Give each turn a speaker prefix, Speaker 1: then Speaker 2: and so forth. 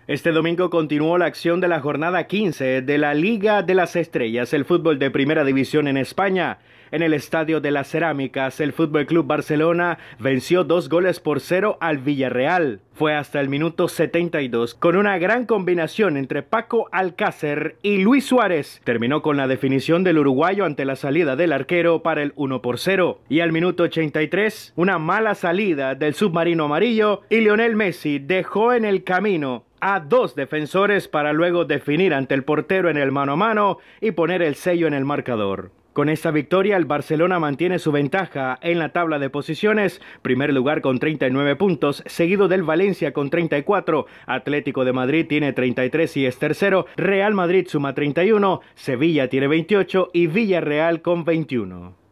Speaker 1: Este domingo continuó la acción de la jornada 15 de la Liga de las Estrellas, el fútbol de primera división en España. En el Estadio de las Cerámicas, el Fútbol Club Barcelona venció 2-0 al Villarreal. Fue hasta el minuto 72, con una gran combinación entre Paco Alcácer y Luis Suárez. Terminó con la definición del uruguayo ante la salida del arquero para el 1-0. Y al minuto 83, una mala salida del submarino amarillo y Lionel Messi dejó en el camino a dos defensores para luego definir ante el portero en el mano a mano y poner el sello en el marcador. Con esta victoria, el Barcelona mantiene su ventaja en la tabla de posiciones, primer lugar con 39 puntos, seguido del Valencia con 34, Atlético de Madrid tiene 33 y es tercero, Real Madrid suma 31, Sevilla tiene 28 y Villarreal con 21.